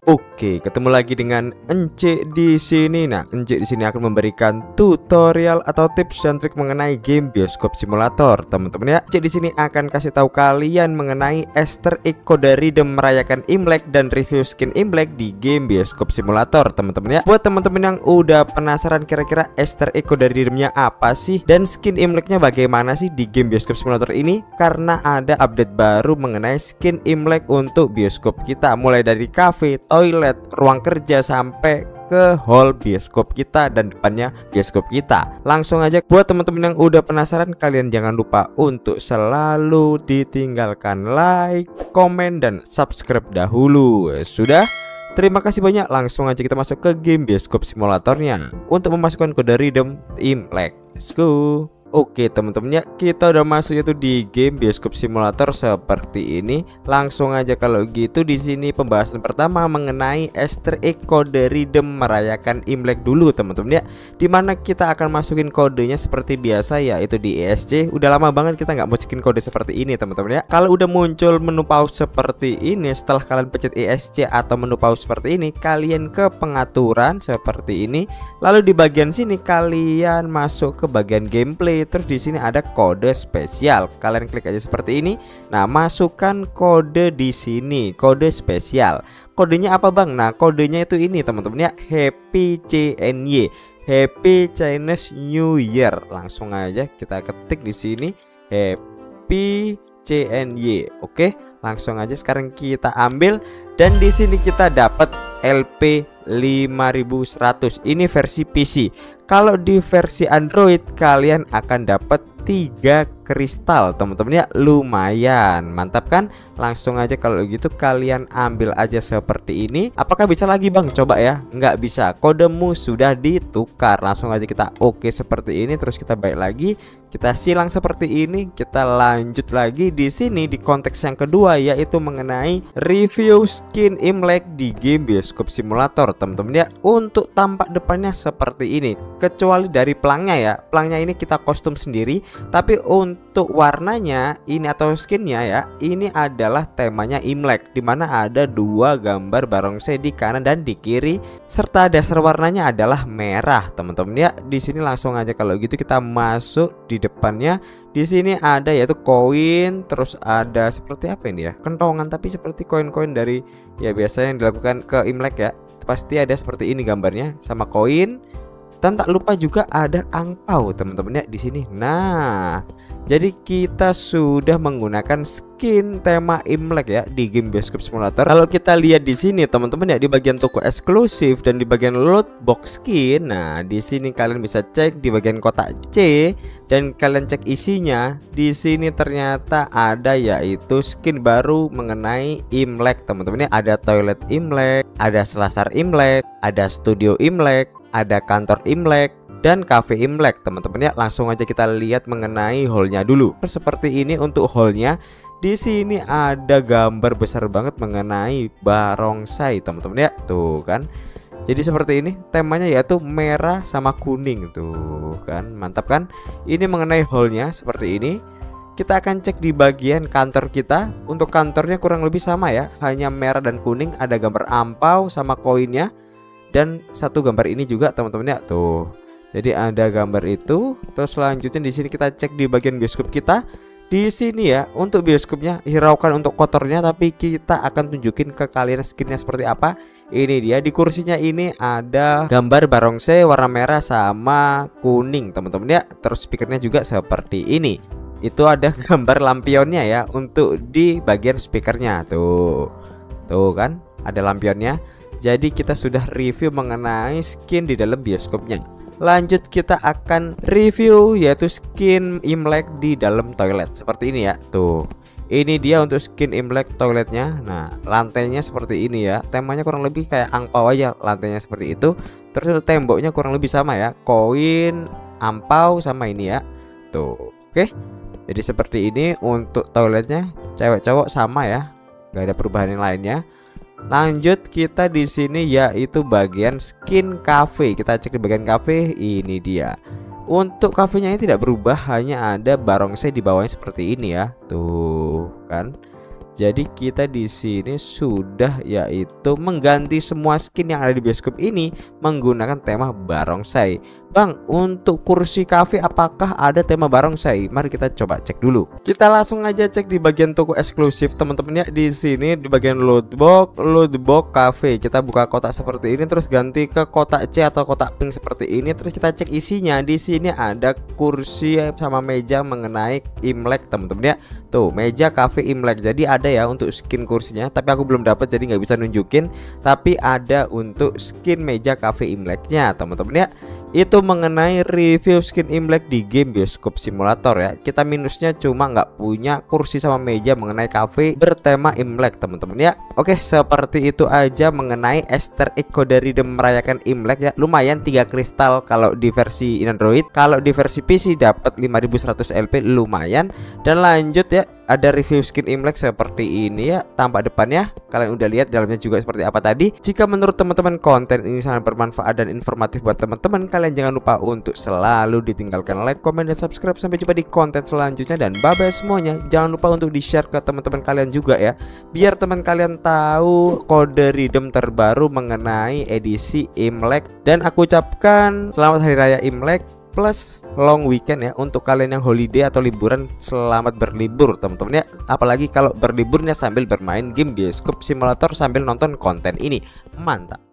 Oke, ketemu lagi dengan Ence di sini. Nah, Ence di sini akan memberikan tutorial atau tips dan trik mengenai game bioskop simulator, teman-teman ya. Ence di sini akan kasih tahu kalian mengenai Easter egg kode redeem merayakan Imlek dan review skin Imlek di game bioskop simulator, teman-teman ya. Buat teman-teman yang udah penasaran kira-kira Easter egg kode redeemnya apa sih dan skin Imleknya bagaimana sih di game bioskop simulator ini, karena ada update baru mengenai skin Imlek untuk bioskop kita, mulai dari cafe, toilet, ruang kerja sampai ke hall bioskop kita dan depannya bioskop kita. Langsung aja buat teman-teman yang udah penasaran, kalian jangan lupa untuk selalu ditinggalkan like, komen, dan subscribe dahulu. Sudah? Terima kasih banyak. Langsung aja kita masuk ke game bioskop simulatornya untuk memasukkan kode redeem Imlek. Let's go. Oke teman-teman ya, kita udah masuk yaitu di game bioskop simulator seperti ini. Langsung aja kalau gitu di sini pembahasan pertama mengenai Easter egg kode redeem merayakan Imlek dulu teman-teman ya. Dimana kita akan masukin kodenya seperti biasa yaitu di ESC. Udah lama banget kita nggak masukin kode seperti ini teman-teman ya. Kalau udah muncul menu pause seperti ini, setelah kalian pencet ESC atau menu pause seperti ini, kalian ke pengaturan seperti ini. Lalu di bagian sini kalian masuk ke bagian gameplay. Terus di sini ada kode spesial. Kalian klik aja seperti ini. Nah, masukkan kode di sini, kode spesial. Kodenya apa bang? Nah, kodenya itu ini teman-teman ya, Happy CNY, Happy Chinese New Year. Langsung aja kita ketik di sini Happy CNY. Oke, langsung aja sekarang kita ambil dan di sini kita dapat LP 5100. Ini versi PC. Kalau di versi Android kalian akan dapat 3 kristal teman-teman ya. Lumayan mantap kan? Langsung aja kalau gitu kalian ambil aja seperti ini. Apakah bisa lagi bang? Coba ya. Nggak bisa, kodemu sudah ditukar. Langsung aja kita oke seperti ini. Terus kita balik lagi, kita silang seperti ini. Kita lanjut lagi di sini di konteks yang kedua, yaitu mengenai review skin Imlek di game bioskop simulator teman-teman ya. Untuk tampak depannya seperti ini, kecuali dari pelangnya ya. Pelangnya ini kita kostum sendiri, tapi untuk warnanya ini atau skinnya ya, ini adalah temanya Imlek, dimana ada 2 gambar barongsai di kanan dan di kiri, serta dasar warnanya adalah merah teman-teman ya. Di sini langsung aja kalau gitu kita masuk di depannya. Di sini ada yaitu koin, terus ada seperti apa ini ya, kentongan tapi seperti koin-koin dari ya biasanya yang dilakukan ke Imlek ya. Pasti ada seperti ini gambarnya sama koin. Dan tak lupa juga ada angpau teman-teman ya di sini. Nah, jadi kita sudah menggunakan skin tema Imlek ya di game bioskop simulator. Kalau kita lihat di sini teman-teman ya, di bagian toko eksklusif dan di bagian loot box skin. Nah, di sini kalian bisa cek di bagian kotak C dan kalian cek isinya. Di sini ternyata ada yaitu skin baru mengenai Imlek teman-teman ya. Ada toilet Imlek, ada selasar Imlek, ada studio Imlek, ada kantor Imlek dan cafe Imlek teman-teman ya. Langsung aja kita lihat mengenai hallnya dulu. Seperti ini untuk hallnya. Di sini ada gambar besar banget mengenai barongsai teman-teman ya. Tuh kan. Jadi seperti ini temanya yaitu merah sama kuning. Tuh kan, mantap kan. Ini mengenai hallnya seperti ini. Kita akan cek di bagian kantor kita. Untuk kantornya kurang lebih sama ya, hanya merah dan kuning. Ada gambar ampau sama koinnya. Dan satu gambar ini juga teman-teman ya. Tuh. Jadi ada gambar itu. Terus selanjutnya di sini kita cek di bagian bioskop kita. Di sini ya, untuk bioskopnya hiraukan untuk kotornya, tapi kita akan tunjukin ke kalian skinnya seperti apa. Ini dia, di kursinya ini ada gambar barongsai warna merah sama kuning teman-teman ya. Terus speakernya juga seperti ini. Itu ada gambar lampionnya ya untuk di bagian speakernya. Tuh. Tuh kan, ada lampionnya. Jadi kita sudah review mengenai skin di dalam bioskopnya. Lanjut kita akan review yaitu skin Imlek di dalam toilet. Seperti ini ya. Tuh. Ini dia untuk skin Imlek toiletnya. Nah, lantainya seperti ini ya. Temanya kurang lebih kayak angpau aja, lantainya seperti itu. Terus temboknya kurang lebih sama ya. Koin, ampau sama ini ya. Tuh. Oke. Jadi seperti ini untuk toiletnya. Cewek cowok sama ya. Gak ada perubahan yang lainnya. Lanjut kita di sini yaitu bagian skin cafe. Kita cek di bagian cafe, ini dia. Untuk kafenya ini tidak berubah, hanya ada barongsai di bawahnya seperti ini ya. Tuh kan. Jadi kita di sini sudah yaitu mengganti semua skin yang ada di bioskop ini menggunakan tema barongsai. Bang, untuk kursi cafe apakah ada tema barongsai? Mari kita coba cek dulu. Kita langsung aja cek di bagian toko eksklusif teman-teman ya. Di sini di bagian lootbox cafe. Kita buka kotak seperti ini terus ganti ke kotak C atau kotak pink seperti ini. Terus kita cek isinya. Di sini ada kursi sama meja mengenai Imlek teman-teman ya. Tuh, meja cafe Imlek. Jadi ada ya untuk skin kursinya, tapi aku belum dapat jadi nggak bisa nunjukin. Tapi ada untuk skin meja cafe Imleknya teman-teman ya. Itu mengenai review skin Imlek di game Bioskop Simulator ya. Kita minusnya cuma nggak punya kursi sama meja mengenai cafe bertema Imlek teman-teman ya. Oke, seperti itu aja mengenai Easter egg kode redeem merayakan Imlek ya. Lumayan 3 kristal kalau di versi Android. Kalau di versi PC dapat 5100 LP, lumayan. Dan lanjut ya, ada review skin Imlek seperti ini ya tampak depannya. Kalian udah lihat dalamnya juga seperti apa tadi. Jika menurut teman-teman konten ini sangat bermanfaat dan informatif buat teman-teman, kalian jangan lupa untuk selalu ditinggalkan like, komen, dan subscribe. Sampai jumpa di konten selanjutnya dan bye bye semuanya. Jangan lupa untuk di share ke teman-teman kalian juga ya, biar teman kalian tahu kode redeem terbaru mengenai edisi Imlek. Dan aku ucapkan selamat hari raya Imlek plus long weekend ya untuk kalian yang holiday atau liburan. Selamat berlibur teman-teman ya, apalagi kalau berliburnya sambil bermain game Bioskop Simulator sambil nonton konten ini. Mantap.